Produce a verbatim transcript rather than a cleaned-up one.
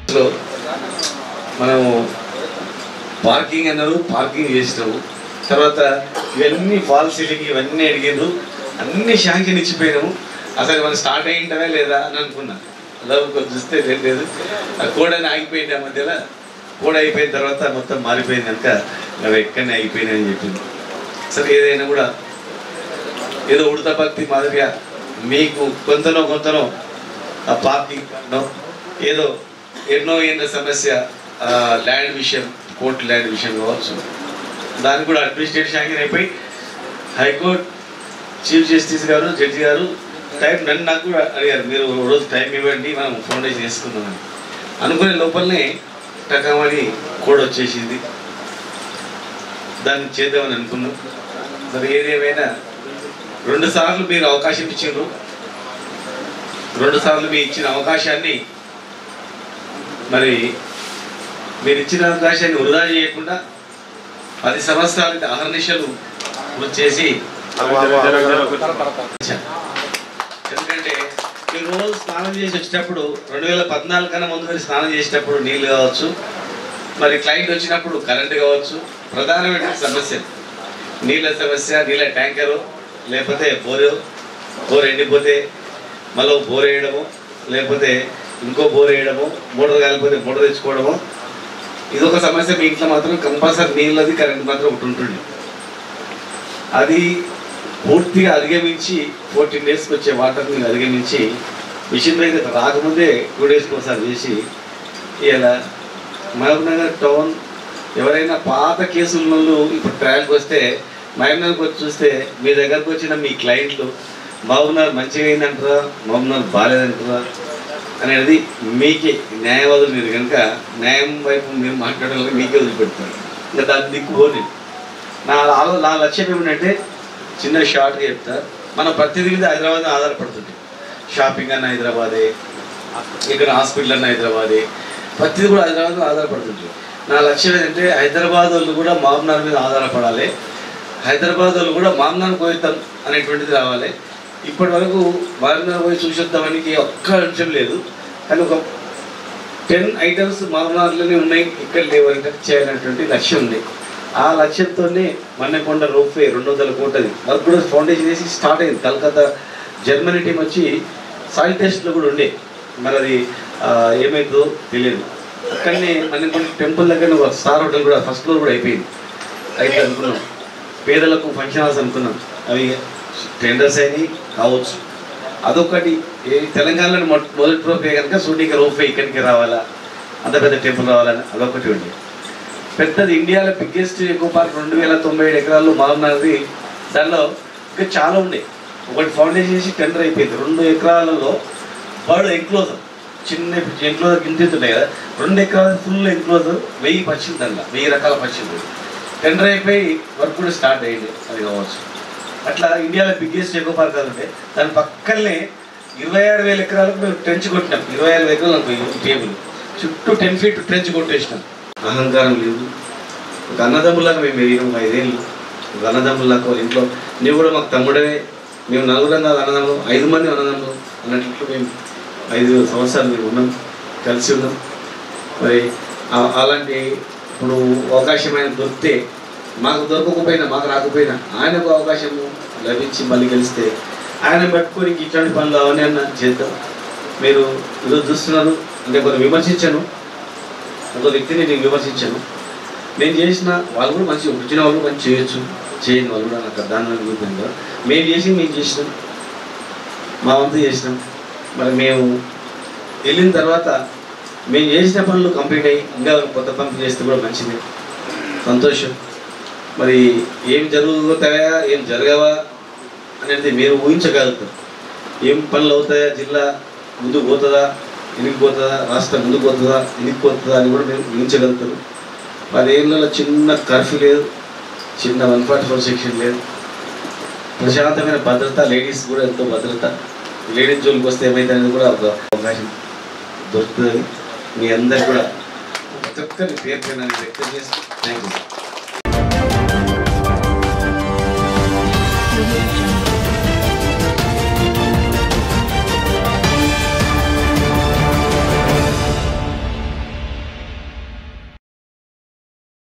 మనము పార్కింగ్ అన్నారు, పార్కింగ్ చేసినాము. తర్వాత ఇవన్నీ ఫాల్ సీలింగ్ ఇవన్నీ అడిగారు, అన్ని శాంక్షన్ ఇచ్చిపోయినాము. అసలు మనం స్టార్ట్ అయ్యింటవే లేదా అని అనుకున్నా. అలా చూస్తే లేదు, ఆ కోడ ఆగిపోయింది. ఆ మధ్యలో కోడ అయిపోయిన తర్వాత మొత్తం మారిపోయింది కనుక అవి ఎక్కడనే ఆగిపోయినాయని చెప్పింది. సరే, ఏదైనా కూడా ఏదో ఉడత భక్తి మాదిరిగా మీకు కొంతనో కొంతనో ఆ పార్కింగ్ ఏదో ఎన్నో ఎన్నో సమస్య ల్యాండ్ విషయం, కోర్టు ల్యాండ్ విషయం కావచ్చు, దానికి కూడా అడ్మినిస్ట్రేటివ్ శాంక్షన్ అయిపోయి హైకోర్టు చీఫ్ జస్టిస్ గారు జడ్జి గారు టైం నన్ను నాకు కూడా అడిగారు, మీరు రోజు టైం ఇవ్వండి మనం ఫౌండేషన్ చేసుకుందామని. అనుకునే లోపలనే టకామని కోడ్ వచ్చేసింది, దాన్ని చేద్దామని అనుకున్నాం. మరి ఏదేమైనా రెండు సార్లు మీరు అవకాశం ఇచ్చిండ్రు. రెండు సార్లు మీరు ఇచ్చిన అవకాశాన్ని మరి మీరు ఇచ్చిన అవకాశాన్ని వృధా చేయకుండా పది సంవత్సరాలకి అహర్నిశలు కృషి చేసి, ఎందుకంటే మీరు రోజు స్నానం చేసి వచ్చేటప్పుడు రెండు వేల పద్నాలుగు కన్నా ముందు మీరు స్నానం చేసేటప్పుడు నీళ్ళు కావచ్చు, మరి క్లయింట్ వచ్చినప్పుడు కరెంటు కావచ్చు, ప్రధానమైన సమస్య నీళ్ళ సమస్య, నీళ్ళ ట్యాంకరు, లేకపోతే బోరు బోర్ ఎండిపోతే మళ్ళీ బోర్ వేయడము, లేకపోతే ఇంకో బోర్ వేయడము, మోటార్ కాలిపోతే మోటార్ తెచ్చుకోవడము, ఇదొక సమస్య. మీ ఇంట్లో మాత్రం కంపల్సరీ నీళ్ళది కరెంట్ మాత్రం ఒకటి ఉంటుంది. అది పూర్తిగా అధిగమించి ఫోర్టీన్ డేస్కి వచ్చే వాటర్ని అధిగమించి మిషన్ అయితే రాకముందే టూ డేస్కి ఒకసారి చేసి ఇలా మహబూబ్ నగర్ టౌన్ ఎవరైనా పాత కేసులలో ఇప్పుడు ట్రయల్కి వస్తే మహబూబ్ నగర్కి వచ్చి చూస్తే మీ దగ్గరకు వచ్చిన మీ క్లయింట్లు మహబూబ్ నగర్ మంచిగా అయిందంటారా, మహబూబ్ నగర్ బాగాలేదంటారా అనేది మీకే న్యాయవాదులు. మీరు కనుక న్యాయం వైపు మీరు మాట్లాడాలని మీకే వదిలిపెడతారు. ఇంకా దాన్ని దిక్కుపోని నా నా లక్ష్యం ఏమిటంటే చిన్న షార్ట్గా చెప్తా. మనం ప్రతిదీ మీద హైదరాబాద్ ఆధారపడుతుంది. షాపింగ్ అన్న హైదరాబాదే, ఇక్కడ హాస్పిటల్ అన్న హైదరాబాదే, ప్రతిదీ కూడా హైదరాబాద్ ఆధారపడుతుంది. నా లక్ష్యం ఏంటంటే హైదరాబాద్ వాళ్ళు కూడా మహబూబ్ నగర్ మీద ఆధారపడాలి, హైదరాబాద్ వాళ్ళు కూడా మహబూబ్ నగర్ పోయిద్దాం అనేటువంటిది రావాలి. ఇప్పటి వరకు మహబూబ్ నగర్ పోయి చూసొద్దామని ఒక్క అంశం లేదు, కానీ ఒక టెన్ ఐటమ్స్ మహబూబ్ నగర్లోనే ఉన్నాయి, ఇక్కడ లేవంటే చేయాలనేటువంటి లక్ష్యం ఉంది. ఆ లక్ష్యంతోనే మన్నెకొండ రోప్వే రెండు వందల కోటది వర్క్ కూడా ఫౌండేషన్ వేసి స్టార్ట్ అయింది. కలకత్తా జర్మనీ టీం వచ్చి సాయిల్ టెస్ట్లో కూడా ఉండే, మరి అది ఏమైందో తెలియదు. అక్కడనే మన్నెకొండ టెంపుల్ దగ్గర ఒక స్టార్ హోటల్ కూడా ఫస్ట్ ఫ్లోర్ కూడా అయిపోయింది. అయితే అనుకున్నాం పేదలకు ఫంక్షన్ హాల్స్ అనుకున్నాం, అవి టెండర్స్ అయినాయి కావచ్చు. అదొకటి తెలంగాణలో మొదటి రోప్వే కనుక సూటిగా రోప్వే ఇక్కడికి రావాలా, అంత పెద్ద టెంపుల్ రావాలని అదొకటి ఉండే. పెద్దది ఇండియాలో బిగ్గెస్ట్ ఎకో పార్క్ రెండు వేల తొంభై ఏడు ఎకరాలు మహబూబ్ నగర్ది. దానిలో ఇంకా చాలా ఉండే. ఒకటి ఫౌండేషన్ చేసి టెండర్ అయిపోయింది. రెండు ఎకరాలలో బర్డ్ ఎంక్లోజర్, చిన్న ఎంక్లోజర్ గింతున్నాయి కదా, రెండు ఎకరాలు ఫుల్ ఎంక్లోజర్, వెయ్యి పక్షులు, దానిలో వెయ్యి రకాల పక్షులు. టెండర్ అయిపోయి వర్క్ కూడా స్టార్ట్ అయ్యింది, అది కావచ్చు. అట్లా ఇండియాలో బిగ్గెస్ట్ ఎకో పార్క్ అది ఉంటే దాని పక్కనే ఇరవై ఆరు వేల ఎకరాలకు మేము ట్రెంచ్ కొట్టినాం. ఇరవై ఆరు ఎకరాలు అనుకో టేబుల్ చుట్టూ టెన్ ఫీట్ ట్రెంచ్ కొట్టేసినాం. అహంకారం లేదు. ఒక అన్నదమ్ములకు మేము వేయడం ఐదేళ్ళు, ఒక అన్నదమ్ములకు ఇంట్లో నువ్వు కూడా మాకు తమ్ముడవే, మేము నలుగురం కాదు అన్నదమ్ములు, ఐదు మంది అన్నదమ్ములు అన్నట్లు మేము ఐదు సంవత్సరాలు మేము ఉన్నాం, కలిసి ఉన్నాం. మరి అలాంటి ఇప్పుడు అవకాశమైన దొరికితే మాకు దొరకకపోయినా మాకు రాకపోయినా ఆయనకు అవకాశము లభించి మళ్ళీ గెలిస్తే ఆయన పట్టుకొని ఇట్లాంటి పనులు అవన్నీ అన్న చేద్దాం. మీరు ఈరోజు చూస్తున్నారు అంటే కొన్ని విమర్శించాను, ఒక వ్యక్తిని నేను విమర్శించాను. నేను చేసిన వాళ్ళు కూడా మంచి వచ్చిన వాళ్ళు మంచి చేయొచ్చు, చేయని వాళ్ళు కూడా నాకు దాని రూపంగా మేము చేసి మేము చేసినాం, మా వంతు చేసినాం. మరి మేము వెళ్ళిన తర్వాత మేము చేసిన పనులు కంప్లీట్ అయ్యి ఇంకా కొత్త పనులు చేస్తే కూడా మంచిది, సంతోషం. మరి ఏం జరుగుతాయా ఏం జరగవా అనేది మీరు ఊహించగలుగుతారు. ఏం పనులు అవుతాయా, జిల్లా ముందుకు పోతుందా ఇనిగిపోతుందా, రాష్ట్రం ముందుకు పోతుందా ఇనిగిపోతుందా అని కూడా మేము ఊహించగలుగుతారు. పదేళ్ళలో చిన్న కర్ఫ్యూ లేదు, చిన్న వన్ ఫార్టీ ఫోర్ సెక్షన్ లేదు, ప్రశాంతమైన భద్రత, లేడీస్ కూడా ఎంతో భద్రత. లేడీస్ జోలికి వస్తే ఏమైతే అనేది కూడా ఒక అవకాశం దొరుకుతుంది. మీ అందరు కూడా ప్రతి ఒక్కరి పేరు పైన వ్యక్తం చేస్తూ థ్యాంక్ యూ.